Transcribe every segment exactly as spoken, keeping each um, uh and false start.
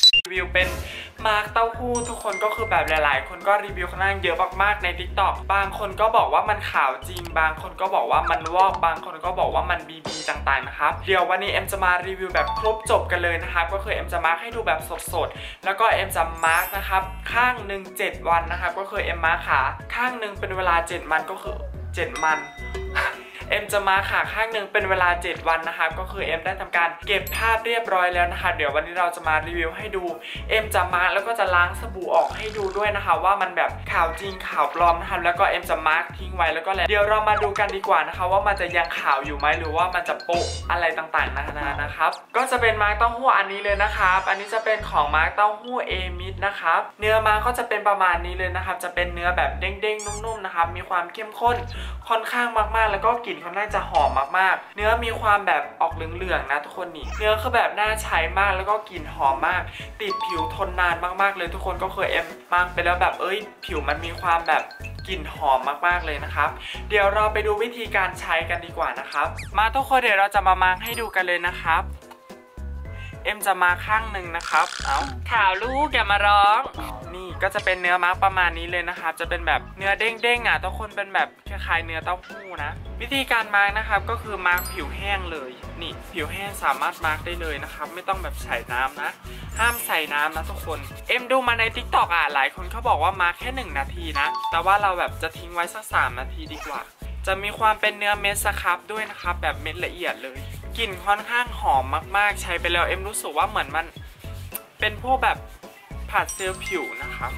รีวิวเป็นมาร์กเต้าหู้ทุกคนก็คือแบบหลายๆคนก็รีวิวค่อนข้างเยอะมากๆใน ติ๊กต็อก บางคนก็บอกว่ามันขาวจริงบางคนก็บอกว่ามันวอกบางคนก็บอกว่ามันบีบีต่างๆนะครับเดี๋ยววันนี้เอ็มจะมารีวิวแบบครบจบกันเลยนะครับก็คือเอ็มจะมาร์กให้ดูแบบสดๆแล้วก็เอ็มจะมาร์กนะครับข้างหนึ่งเจ็ดวันนะครับก็คือเอ็มมาร์กขาข้างหนึ่งเป็นเวลาเจ็ดวันก็คือเจ็ดมันเอ็มจะมาขาข้างหนึ่งเป็นเวลาเจ็ดวันนะครับก็คือเอ็มได้ทำการเก็บภาพเรียบร้อยแล้วนะคะเดี๋ยววันนี้เราจะมารีวิวให้ดูเอ็มจะมาร์กแล้วก็จะล้างสบู่ออกให้ดูด้วยนะคะว่ามันแบบขาวจริงขาวปลอมนะคะแล้วก็เอ็มจะมาร์กทิ้งไว้แล้วก็แล้วเดี๋ยวเรามาดูกันดีกว่านะคะว่ามันจะยังขาวอยู่ไหมหรือว่ามันจะโปะอะไรต่างๆนะคะนะครับก็จะเป็นมาร์กเต้าหู้อันนี้เลยนะครับอันนี้จะเป็นของมาร์กเต้าหู้เอมิดนะครับเนื้อมาร์กก็จะเป็นประมาณนี้เลยนะครับจะเป็นเนื้อแบบเด้งๆนุ่มๆนะครับมีความเข้มข้นค่อนข้างมากๆแล้วก็กลิ่นค่อนข้างจะหอมมากๆเนื้อมีความแบบออกเหลืองๆนะทุกคนนี่เนื้อคือแบบน่าใช้มากแล้วก็กลิ่นหอมมากติดผิวทนนานมากๆเลยทุกคนก็เคยเอ็มมาร์กไปแล้วแบบเอ้ยผิวมันมีความแบบกลิ่นหอมมากๆเลยนะครับเดี๋ยวเราไปดูวิธีการใช้กันดีกว่านะครับมาทุกคนเดี๋ยวเราจะมามาร์กให้ดูกันเลยนะครับเอ็มจะมาข้างหนึ่งนะครับเอาข่าวลูกอย่ามาร้องนี่ก็จะเป็นเนื้อมาร์กประมาณนี้เลยนะครับจะเป็นแบบเนื้อเด้งๆอ่ะทุกคนเป็นแบบคล้ายๆเนื้อเต้าหู้นะวิธีการมาร์กนะครับก็คือมาร์กผิวแห้งเลยนี่ผิวแห้งสามารถมาร์กได้เลยนะครับไม่ต้องแบบใส่น้ำนะห้ามใส่น้ำนะทุกคนเอ็มดูมาใน ติ๊กต็อก อ่ะหลายคนเขาบอกว่ามาร์กแค่หนึ่งนาทีนะแต่ว่าเราแบบจะทิ้งไว้สักสามนาทีดีกว่าจะมีความเป็นเนื้อเม็ดสครับด้วยนะครับแบบเม็ดละเอียดเลยกลิ่นค่อนข้างหอมมากๆใช้ไปแล้วเอ็มรู้สึกว่าเหมือนมันเป็นพวกแบบผัดเซลล์ผิวนะครับ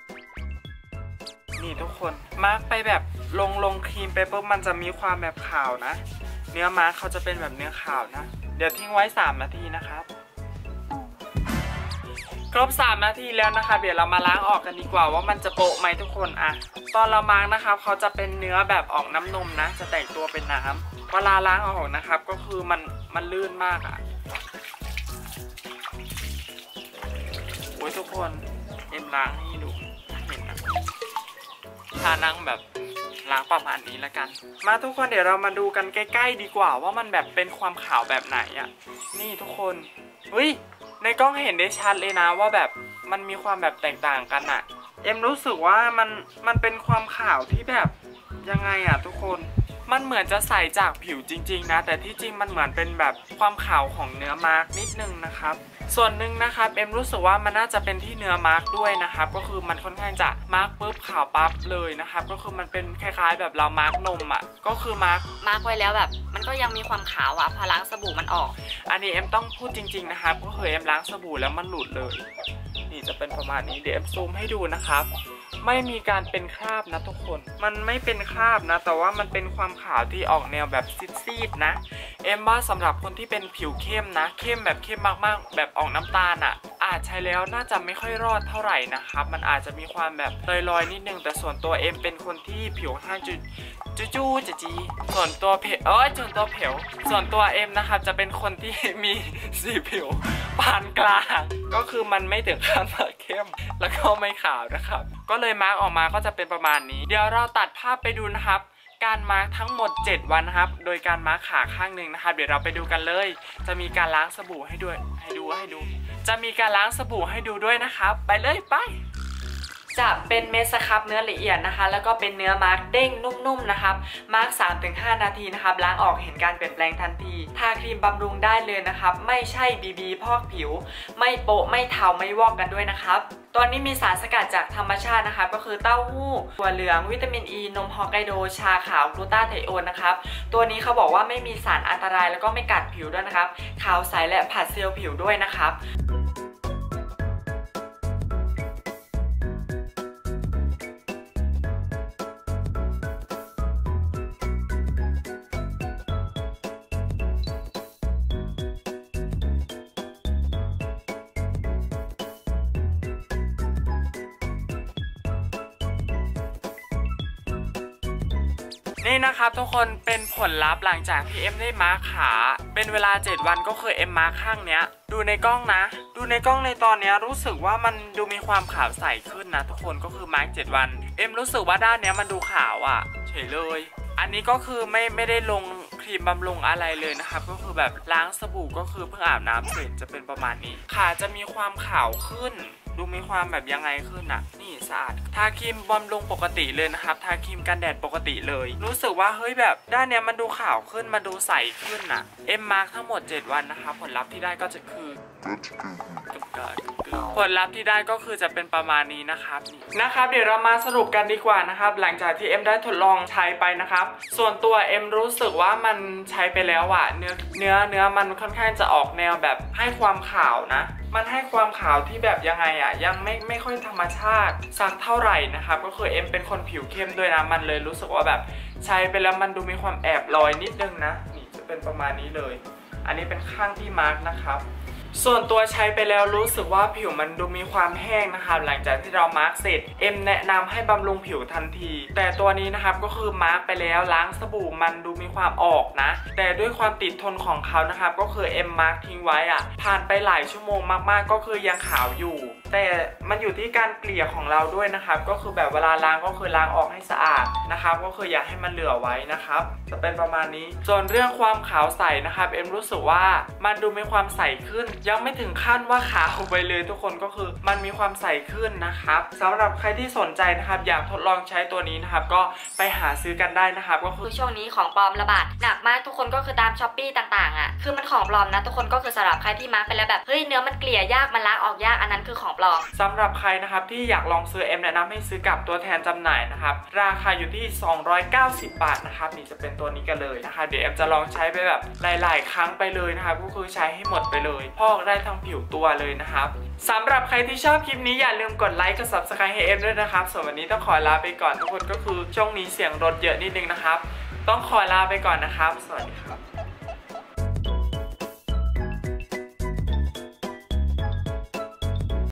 นี่ทุกคนมาร์กไปแบบลงลงครีมไปปุ๊บมันจะมีความแบบขาวนะเนื้อมาร์กเขาจะเป็นแบบเนื้อขาวนะเดี๋ยวทิ้งไว้สามนาทีนะครับครบสามนาทีแล้วนะคะเดี๋ยวเรามาล้างออกกันดีกว่าว่ามันจะโปะไหมทุกคนอะตอนเรามาร์กนะครับเขาจะเป็นเนื้อแบบออกน้ำนมนะจะแตกตัวเป็นน้ำเวลาล้างออกนะครับก็คือมันมันลื่นมากอะโอ้ยทุกคนเอ็มล้างให้ดูเห็นนะทานั่งแบบล้างประมาณนี้แล้วกันมาทุกคนเดี๋ยวเรามาดูกันใกล้ๆดีกว่าว่ามันแบบเป็นความขาวแบบไหนอะนี่ทุกคนเฮ้ยในกล้องเห็นได้ชัดเลยนะว่าแบบมันมีความแบบแตกต่างกันอะเอ็มรู้สึกว่ามันมันเป็นความขาวที่แบบยังไงอะทุกคนมันเหมือนจะใสจากผิวจริงๆนะแต่ที่จริงมันเหมือนเป็นแบบความขาวของเนื้อมาร์กนิดนึงนะครับส่วนหนึ่งนะครับเอ็มรู้สึกว่ามันน่าจะเป็นที่เนื้อมาร์กด้วยนะครับก็คือมันค่อนข้างจะมาร์กปุ๊บขาวปั๊บเลยนะครับก็คือมันเป็นคล้ายๆแบบเรามาร์กนมอ่ะก็คือมาร์กมาร์กไว้แล้วแบบมันก็ยังมีความขาวอ่ะพอล้างสบู่มันออกอันนี้เอ็มต้องพูดจริงๆนะครับก็คือเอ็มล้างสบู่แล้วมันหลุดเลยนี่จะเป็นประมาณนี้เดี๋ยวเอ็มซูมให้ดูนะครับไม่มีการเป็นคราบนะทุกคนมันไม่เป็นคราบนะแต่ว่ามันเป็นความขาวที่ออกแนวแบบซีดๆนะเอ็มว่าสำหรับคนที่เป็นผิวเข้มนะเข้มแบบเข้มมากๆแบบออกน้ำตาลอ่ะอาจใช้แล้วน่าจะไม่ค่อยรอดเท่าไหร่นะครับมันอาจจะมีความแบบลอยๆนิดนึงแต่ส่วนตัวเอ็มเป็นคนที่ผิวห้างจุดจู้จู้จีจีส่วนตัวเพลเอ้ยส่วนตัวเพลส่วนตัวเอ็มนะครับจะเป็นคนที่มีสีผิวปานกลางก็คือมันไม่ถึงขั้นเข้มแล้วก็ไม่ขาวนะครับก็เลยมาร์กออกมาก็จะเป็นประมาณนี้เดี๋ยวเราตัดภาพไปดูนะครับการมาร์กทั้งหมดเจ็ดวันนะครับโดยการมาร์กขาข้างหนึ่งนะครับเดี๋ยวเราไปดูกันเลยจะมีการล้างสบู่ให้ด้วยให้ดูให้ดูจะมีการล้างสบู่ให้ดูด้วยนะครับไปเลยไปจะเป็นเม็ดสครับเนื้อละเอียดนะคะแล้วก็เป็นเนื้อมาร์กเด้งนุ่มๆนะครับมาร์ก สามถึงห้า นาทีนะครับล้างออกเห็นการเปลี่ยนแปลงทันทีทาครีมบำรุงได้เลยนะครับไม่ใช่บีบีพอกผิวไม่โปะไม่เทาไม่วอกกันด้วยนะครับตัวนี้มีสารสกัดจากธรรมชาตินะครับก็คือเต้าหู้ถั่วเหลืองวิตามินอีนมฮอกไกโดชาขาวกลูตาไทโอนนะครับตัวนี้เขาบอกว่าไม่มีสารอันตรายแล้วก็ไม่กัดผิวด้วยนะครับขาวใสและผัดเซลล์ผิวด้วยนะครับนี่นะครับทุกคนเป็นผลลัพธ์หลังจากที่เอ็มได้มาร์คขาเป็นเวลาเจ็ดวันก็คือเอ็มมาร์คข้างเนี้ยดูในกล้องนะดูในกล้องในตอนนี้รู้สึกว่ามันดูมีความขาวใสขึ้นนะทุกคนก็คือมาร์คเจ็ดวันเอ็มรู้สึกว่าด้านเนี้ยมันดูขาวอ่ะเฉยเลยอันนี้ก็คือไม่ไม่ได้ลงครีมบำรุงอะไรเลยนะครับก็คือแบบล้างสบู่ก็คือเพิ่งอาบน้ำเสร็จจะเป็นประมาณนี้ขาจะมีความขาวขึ้นดูมีความแบบยังไงขึ้นอ่ะนี่สะอาดทาครีมบำรุงปกติเลยนะครับทาครีมกันแดดปกติเลยรู้สึกว่าเฮ้ยแบบด้านเนี้ยมันดูขาวขึ้นมาดูใสขึ้นอ่ะเอ็มมาร์กทั้งหมดเจ็ดวันนะครับผลลัพธ์ที่ได้ก็จะคือผลลัพธ์ที่ได้ก็คือจะเป็นประมาณนี้นะครับนะครับเดี๋ยวเรามาสรุปกันดีกว่านะครับหลังจากที่เอ็มได้ทดลองใช้ไปนะครับส่วนตัวเอ็มรู้สึกว่ามันใช้ไปแล้วอ่ะเนื้อเนื้อเนื้อมันค่อนข้างจะออกแนวแบบให้ความขาวนะมันให้ความขาวที่แบบยังไงอ่ะยังไม่ไม่ค่อยธรรมชาติสักเท่าไหร่นะครับก็คือเอ็มเป็นคนผิวเข้มด้วยนะมันเลยรู้สึกว่าแบบใช้ไปแล้วมันดูมีความแอบลอยนิดนึงนะนี่จะเป็นประมาณนี้เลยอันนี้เป็นข้างที่มาร์กนะครับส่วนตัวใช้ไปแล้วรู้สึกว่าผิวมันดูมีความแห้งนะครับหลังจากที่เรามาร์กเสร็จเอ็มแนะนำให้บำรุงผิวทันทีแต่ตัวนี้นะครับก็คือมาร์กไปแล้วล้างสบู่มันดูมีความออกนะแต่ด้วยความติดทนของเขานะครับก็คือเอ็มมาร์กทิ้งไว้อ่ะผ่านไปหลายชั่วโมงมากๆก็คือยังขาวอยู่แต่มันอยู่ที่การเกลี่ยของเราด้วยนะครับก็คือแบบเวลาล้างก็คือล้างออกให้สะอาดนะครับก็คืออย่าให้มันเหลือไว้นะครับจะเป็นประมาณนี้ส่วนเรื่องความขาวใสนะครับเอ็มรู้สึกว่ามันดูมีความใสขึ้นยังไม่ถึงขั้นว่าขาวไปเลยทุกคนก็คือมันมีความใสขึ้นนะครับสำหรับใครที่สนใจนะครับอยากทดลองใช้ตัวนี้นะครับก็ไปหาซื้อกันได้นะครับก็คือคือช่วงนี้ของปลอมระบาดหนักมากทุกคนก็คือตามช้อปปี้ต่างๆอ่ะคือมันของปลอมนะทุกคนก็คือสำหรับใครที่มาร์กไปแล้วแบบเฮ้ยเนื้อมันเกลี่ยยากมันล้างออกยากอันนั้นคือของปลอมสำหรับใครนะครับที่อยากลองซื้อเอ็มแนะนำให้ซื้อกับตัวแทนจำหน่ายนะครับราคาอยู่ที่สองร้อยเก้าสิบบาทนะครับนี่จะเป็นตัวนี้กันเลยนะคะเดี๋ยวเอ็มจะลองใช้ไปแบบหลายๆครั้งไปเลยนะครับก็คือใช้ให้หมดไปเลยพอกได้ทั้งผิวตัวเลยนะครับสำหรับใครที่ชอบคลิปนี้อย่าลืมกดไลค์กด ซับสไครบ์ ให้เอ็มด้วยนะครับส่วนวันนี้ต้องขอลาไปก่อนทุกคนก็คือช่วงนี้เสียงรถเยอะนิดนึงนะครับต้องขอลาไปก่อนนะครับสวัสดีครับ